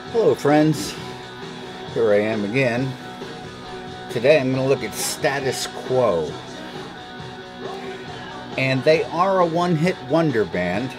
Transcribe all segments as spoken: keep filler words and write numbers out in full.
Hello friends, here I am again. Today I'm going to look at Status Quo. And they are a one-hit wonder band.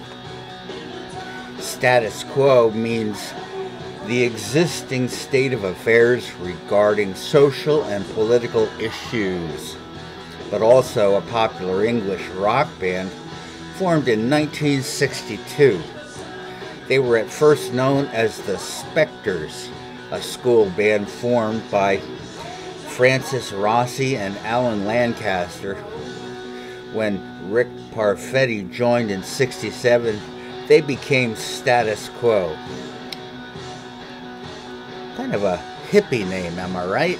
Status Quo means the existing state of affairs regarding social and political issues, but also a popular English rock band formed in nineteen sixty-two. They were at first known as the Spectres, a school band formed by Francis Rossi and Alan Lancaster. When Rick Parfetti joined in sixty-seven, they became Status Quo. Kind of a hippie name, am I right?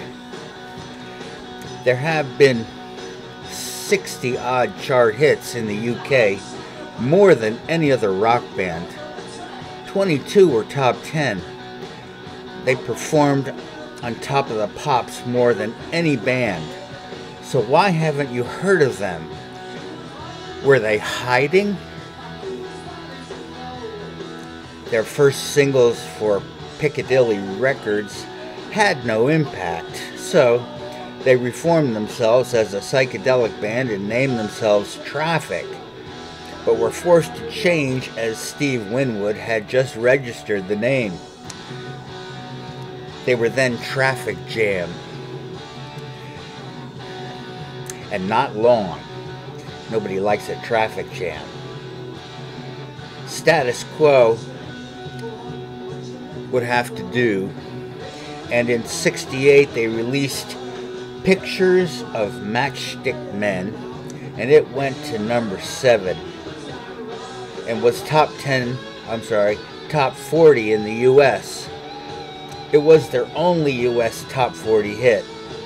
There have been sixty odd chart hits in the U K, more than any other rock band. twenty-two were top ten. They performed on Top of the Pops more than any band. So why haven't you heard of them? Were they hiding? Their first singles for Piccadilly Records had no impact, so they reformed themselves as a psychedelic band and named themselves Traffic, but were forced to change as Steve Winwood had just registered the name. They were then Traffic Jam. And not long. Nobody likes a traffic jam. Status Quo would have to do, and in sixty-eight they released Pictures of Matchstick Men, and it went to number seven and was top ten, I'm sorry, top forty in the U S. It was their only U S top forty hit.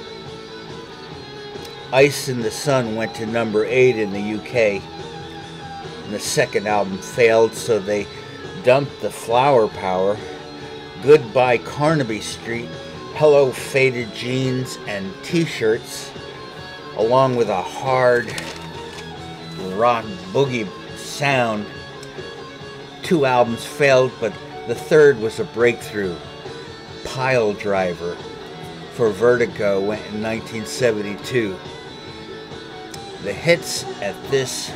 Ice in the Sun went to number eight in the U K. And the second album failed, so they dumped the Flower Power, Goodbye Carnaby Street, Hello Faded Jeans, and T-shirts, along with a hard rock boogie sound. Two albums failed, but the third was a breakthrough. Pile Driver for Vertigo went in nineteen seventy-two. The hits at this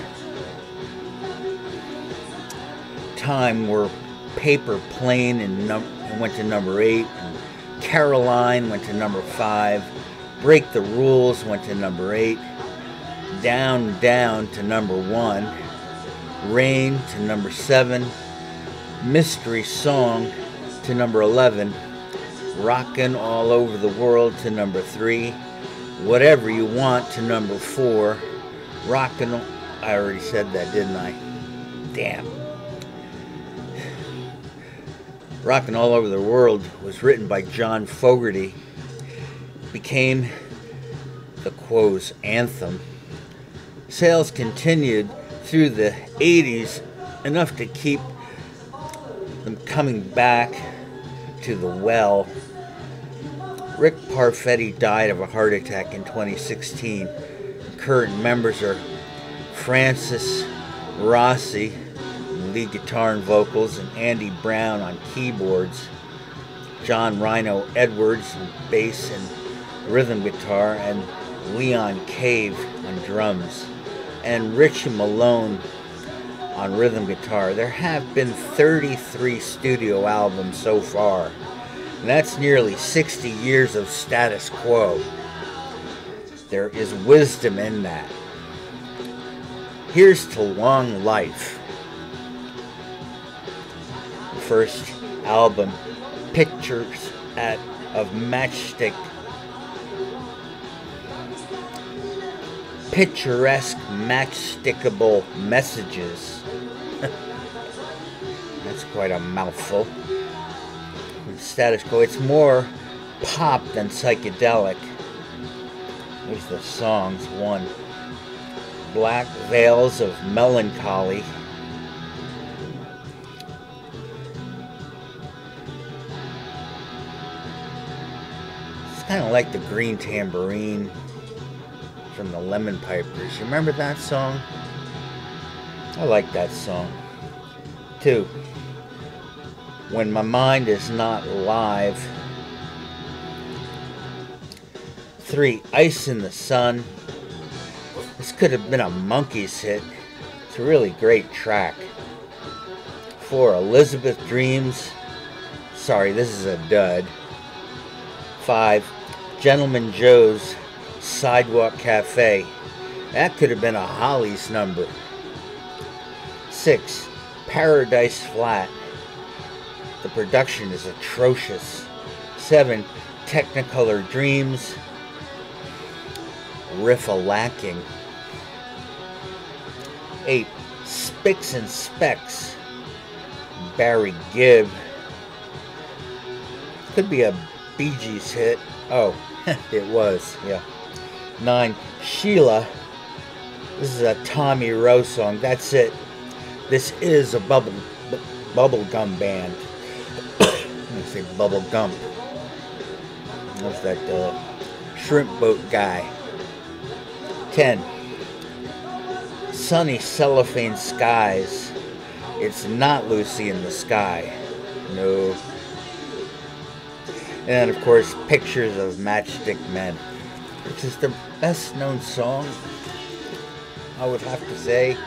time were Paper Plane and num- went to number eight, and Caroline went to number five, Break the Rules went to number eight, Down Down to number one, Rain to number seven, Mystery Song to number eleven, Rockin' All Over the World to number three, Whatever You Want to number four, Rockin', I already said that, didn't I? Damn. Rockin' All Over the World was written by John Fogerty, became the Quo's anthem. Sales continued through the eighties, enough to keep them coming back to the well. Rick Parfetti died of a heart attack in twenty sixteen. Current members are Francis Rossi, lead guitar and vocals, and Andy Brown on keyboards, John Rhino Edwards on bass and rhythm guitar, and Leon Cave on drums, and Richie Malone on rhythm guitar. There have been thirty-three studio albums so far, and that's nearly sixty years of Status Quo. There is wisdom in that. Here's to Long Life. The first album, Pictures at, of Matchstick. Picturesque matchstickable messages. That's quite a mouthful. Status Quo, it's more pop than psychedelic. There's the songs. One, Black Veils of Melancholy. It's kind of like the Green Tambourine from the Lemon Pipers. You remember that song? I like that song. Two, When My Mind Is Not Live. Three, Ice in the Sun. This could have been a Monkees hit. It's a really great track. Four, Elizabeth Dreams. Sorry, this is a dud. Five, Gentleman Joe's Sidewalk Cafe. That could have been a Hollies number. Six, Paradise Flat. The production is atrocious. Seven, Technicolor Dreams. Riff a lacking. Eight, Spicks and Specks. Barry Gibb. Could be a Bee Gees hit. Oh, it was, yeah. Nine, Sheila. This is a Tommy Rowe song. That's it. This is a bubble bu- bubblegum band. I say bubble gum. What's that uh, shrimp boat guy? Ten. Sunny Cellophane Skies. It's not Lucy in the Sky. No. And of course, Pictures of Matchstick Men, which is the best known song, I would have to say.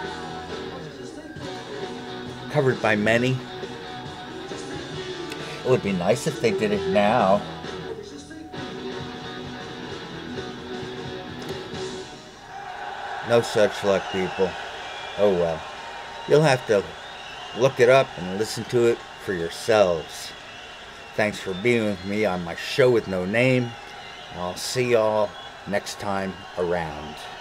Covered by many. It would be nice if they did it now. No such luck, people. Oh well. You'll have to look it up and listen to it for yourselves. Thanks for being with me on my show with no name. I'll see y'all next time around.